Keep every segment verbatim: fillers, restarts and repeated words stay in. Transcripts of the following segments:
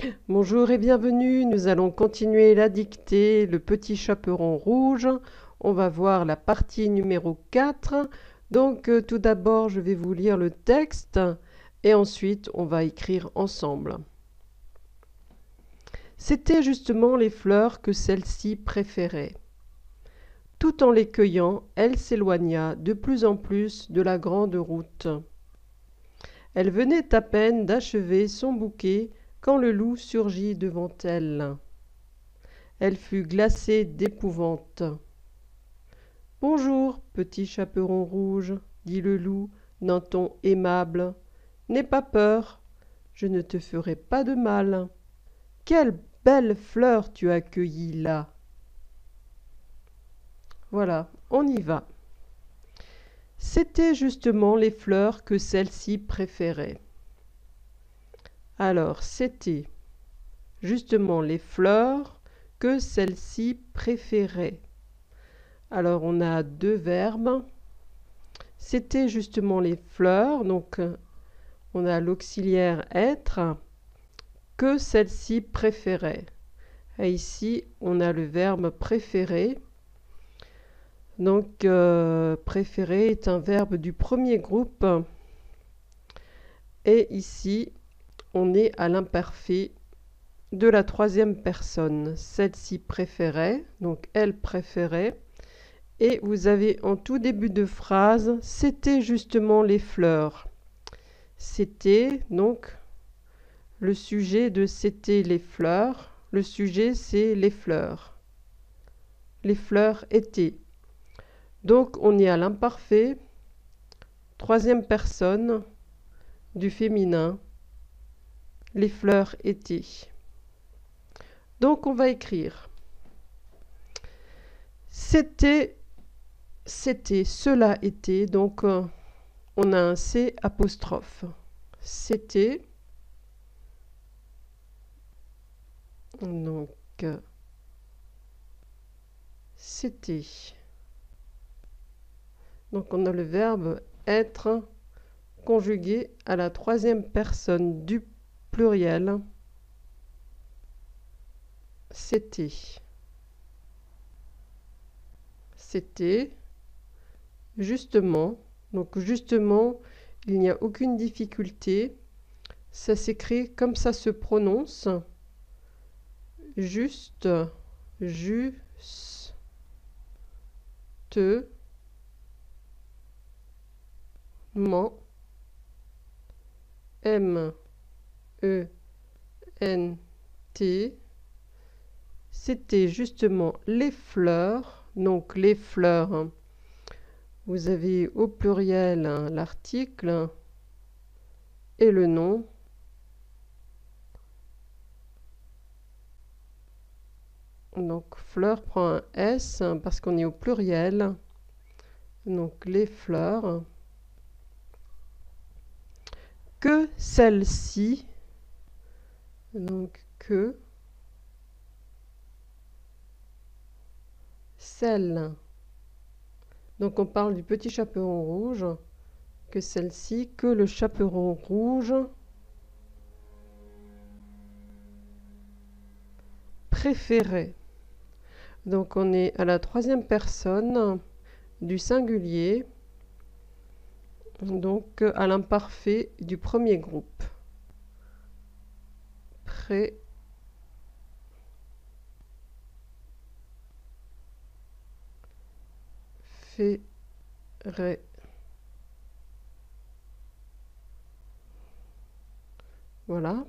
Bonjour et bienvenue, nous allons continuer la dictée, le petit chaperon rouge. On va voir la partie numéro quatre. Donc euh, tout d'abord, je vais vous lire le texte et ensuite on va écrire ensemble. C'était justement les fleurs que celle-ci préférait. Tout en les cueillant, elle s'éloigna de plus en plus de la grande route. Elle venait à peine d'achever son bouquet quand le loup surgit devant elle. Elle fut glacée d'épouvante. « Bonjour, petit chaperon rouge, dit le loup d'un ton aimable. N'aie pas peur, je ne te ferai pas de mal. Quelle belle fleur tu as cueillie là !» Voilà, on y va. C'étaient justement les fleurs que celle-ci préférait. Alors, c'était justement les fleurs que celle-ci préférait. Alors, on a deux verbes. C'était justement les fleurs, donc on a l'auxiliaire être, que celle-ci préférait. Et ici, on a le verbe préférer. Donc, euh, préférer est un verbe du premier groupe. Et ici, on est à l'imparfait de la troisième personne. Celle-ci préférait, donc elle préférait. Et vous avez en tout début de phrase, c'était justement les fleurs. C'était donc le sujet de c'était les fleurs. Le sujet c'est les fleurs. Les fleurs étaient. Donc on est à l'imparfait, troisième personne du féminin. Les fleurs étaient. Donc on va écrire. C'était, c'était, cela était. Donc euh, on a un C apostrophe. C'était. Donc euh, c'était. Donc on a le verbe être conjugué à la troisième personne du pluriel. C'était. C'était justement. Donc justement, il n'y a aucune difficulté. Ça s'écrit comme ça se prononce. Juste, juste, ment, M, E, N, T. C'était justement les fleurs. Donc les fleurs, hein. Vous avez au pluriel hein, l'article et le nom. Donc fleur prend un S hein, parce qu'on est au pluriel. Donc les fleurs. Que celle-ci. Donc que celle. Donc on parle du petit chaperon rouge. Que celle-ci, que le chaperon rouge préférait. Donc on est à la troisième personne du singulier, donc à l'imparfait du premier groupe. Préférait. Voilà.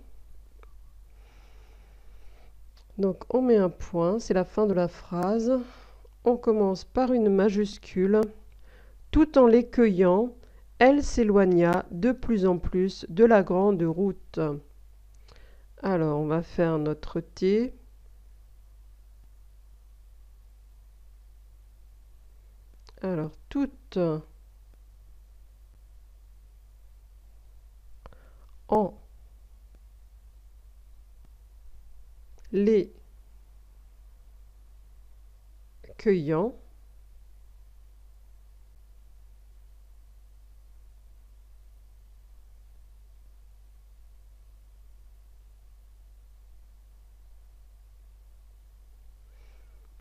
Donc on met un point, c'est la fin de la phrase. On commence par une majuscule. Tout en les cueillant, elle s'éloigna de plus en plus de la grande route. Alors on va faire notre T. Alors toutes en les cueillant,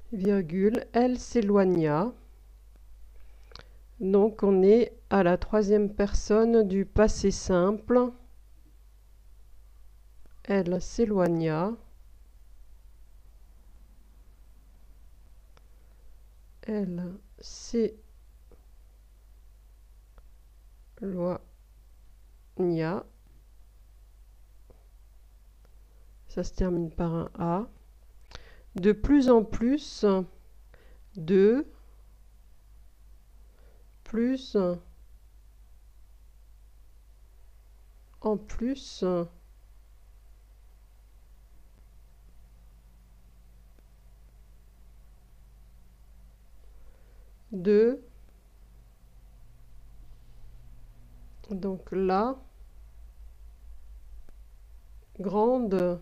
virgule, elle s'éloigna. Donc on est à la troisième personne du passé simple. Elle s'éloigna. Elle s'éloigna. Ça se termine par un A. De plus en plus, de plus en plus, de, donc la grande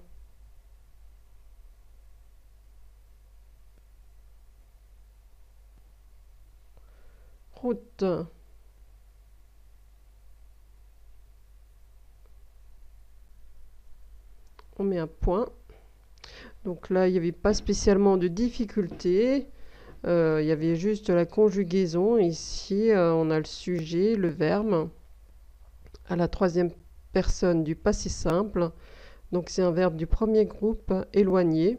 route. On met un point. Donc là, il n'y avait pas spécialement de difficulté. Euh, il y avait juste la conjugaison. Ici, euh, on a le sujet, le verbe, à la troisième personne du passé simple. Donc c'est un verbe du premier groupe, éloigné.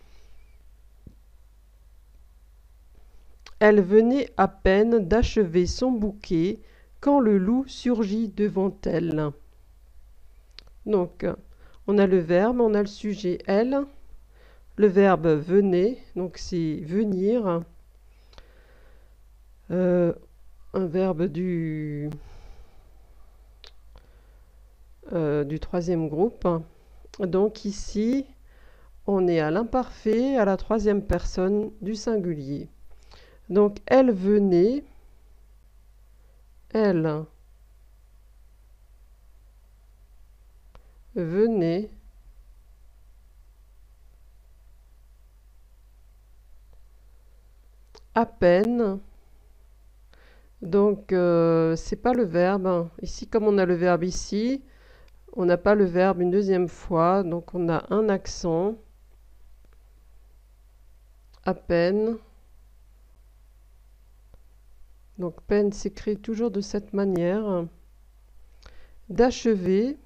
Elle venait à peine d'achever son bouquet quand le loup surgit devant elle. Donc, on a le verbe, on a le sujet elle. Le verbe venait, donc c'est venir. Euh, un verbe du, euh, du troisième groupe. Donc ici, on est à l'imparfait, à la troisième personne du singulier. Donc elle venait, elle venait, à peine. Donc euh, c'est pas le verbe. Ici, comme on a le verbe ici, on n'a pas le verbe une deuxième fois, donc on a un accent. À peine. Donc peine s'écrit toujours de cette manière. D'achever.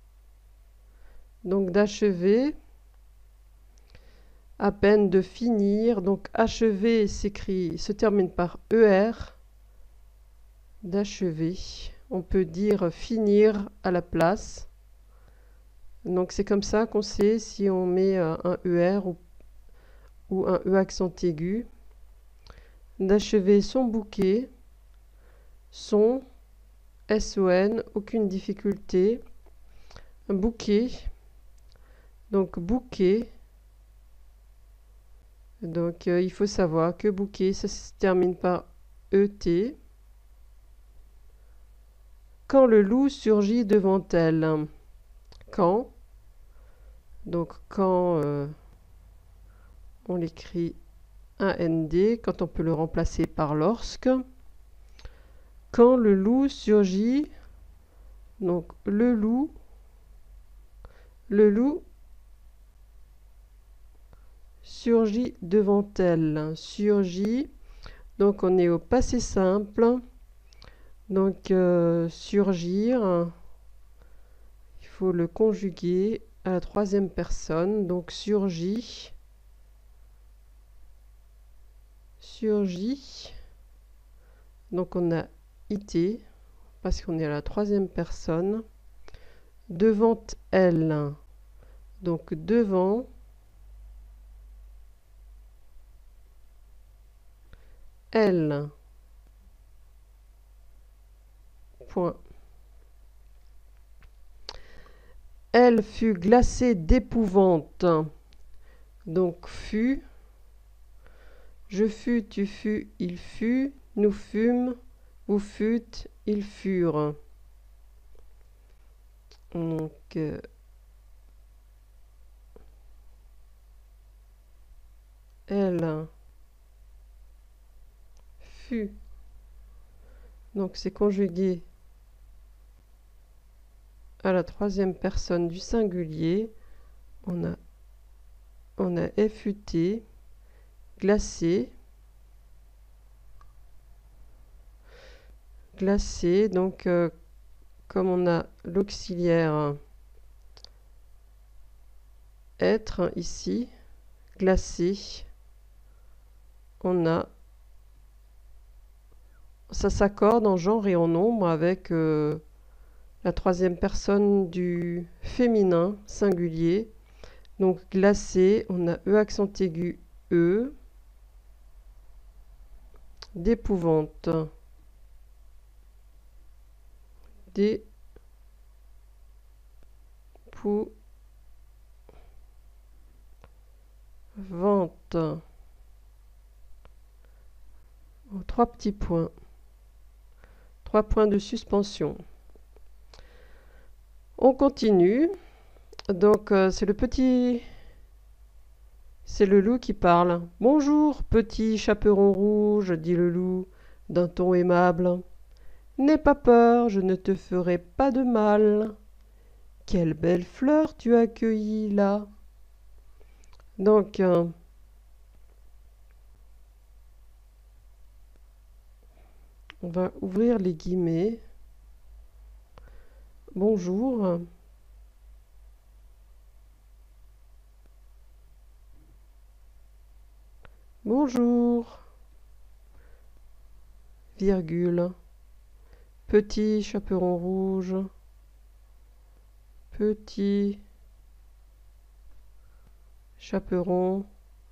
Donc d'achever. À peine de finir. Donc achever s'écrit, se termine par E R. D'achever. On peut dire finir à la place. Donc c'est comme ça qu'on sait si on met un E R ou, ou un E accent aigu. D'achever son bouquet. Son, S O N, aucune difficulté. Un bouquet. Donc bouquet. Donc euh, il faut savoir que bouquet, ça se termine par E T. Quand le loup surgit devant elle. Quand. Donc quand euh, on l'écrit un N D, quand on peut le remplacer par lorsque. Quand le loup surgit, donc le loup, le loup surgit devant elle. Surgit, donc on est au passé simple. Donc euh, surgir, il faut le conjuguer à la troisième personne. Donc surgit, surgit. Donc on a ité parce qu'on est à la troisième personne. Devant elle, donc devant. Elle. Point. Elle fut glacée d'épouvante. Donc fut. Je fus, tu fus, il fut. Nous fûmes, vous fûtes, ils furent. Donc euh, elle fut. Donc c'est conjugué à la troisième personne du singulier. On a, on a F U T. glacé. Glacé, donc euh, comme on a l'auxiliaire être ici, glacé, on a, ça s'accorde en genre et en nombre avec euh, la troisième personne du féminin singulier. Donc glacé, on a E accent aigu E, d'épouvante, d'épouvante. Trois petits points. Trois points de suspension. On continue. Donc euh, c'est le petit... C'est le loup qui parle. « Bonjour, petit chaperon rouge, dit le loup, d'un ton aimable. N'aie pas peur, je ne te ferai pas de mal. Quelle belle fleur tu as cueillie là. » Donc, euh, on va ouvrir les guillemets. Bonjour. Bonjour. Virgule. Petit chaperon rouge. Petit chaperon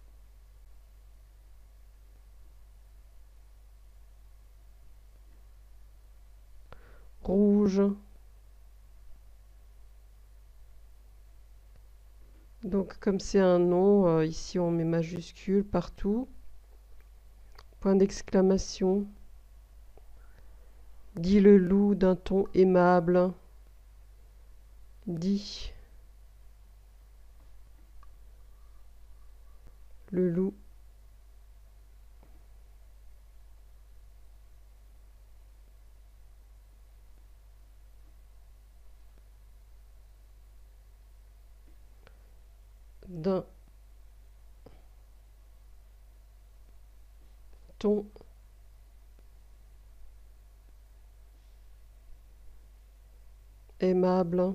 rouge. Donc comme c'est un nom, euh, ici on met majuscule partout. Point d'exclamation. Dit le loup d'un ton aimable. Dit le loup. D'un ton aimable.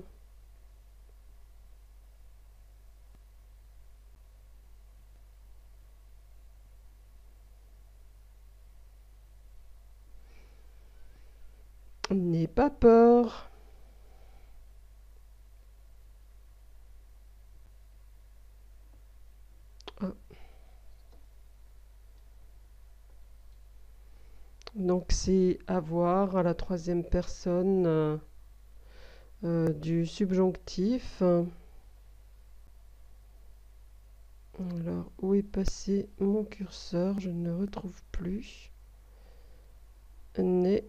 N'aie pas peur. Ah. Donc c'est avoir à la troisième personne euh, euh, du subjonctif. Alors, où est passé mon curseur? Je ne le retrouve plus. N'aie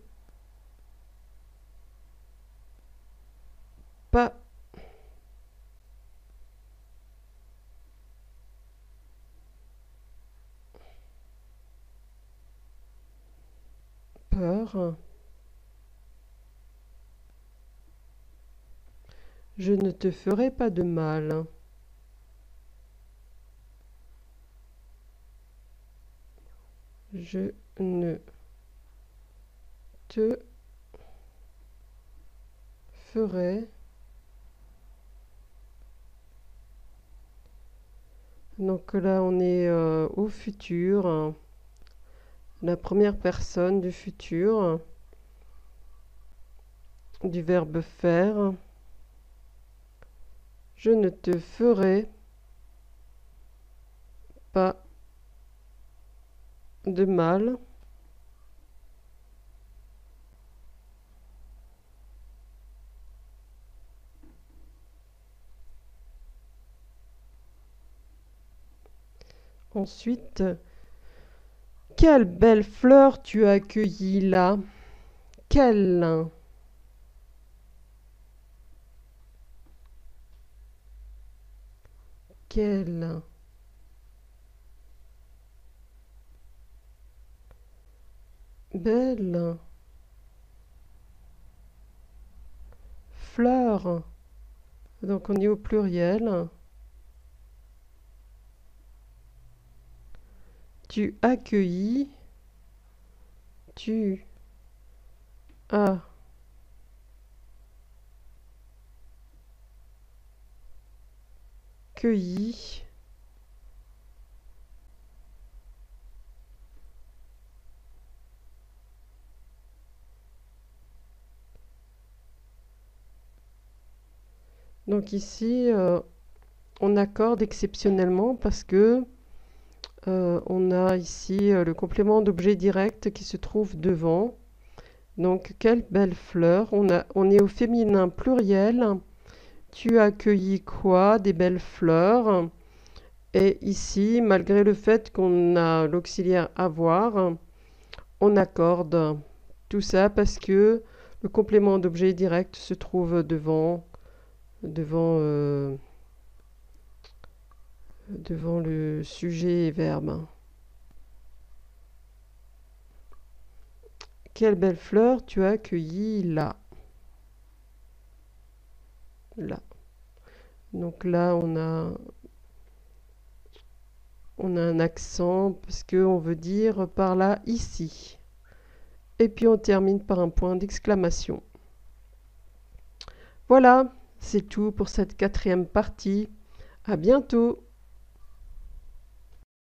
pas peur. Je ne te ferai pas de mal. Je ne te ferai. Donc là, on est euh, au futur. Hein. La première personne du futur. Du verbe faire. Je ne te ferai pas de mal. Ensuite, quelle belle fleur tu as cueillie là. Quelle. Quelle. Belle. Fleur. Donc on est au pluriel. Tu accueillis. Tu as cueilli. Donc ici, euh, on accorde exceptionnellement parce que euh, on a ici euh, le complément d'objet direct qui se trouve devant. Donc, quelle belle fleur. On a, on est au féminin pluriel. Tu as cueilli quoi? Des belles fleurs. Et ici, malgré le fait qu'on a l'auxiliaire avoir, on accorde tout ça parce que le complément d'objet direct se trouve devant devant, euh, devant le sujet et verbe. Quelle belle fleur tu as cueillie là. Là. Donc là, on a, on a un accent parce qu'on veut dire par là ici. Et puis on termine par un point d'exclamation. Voilà, c'est tout pour cette quatrième partie. À bientôt!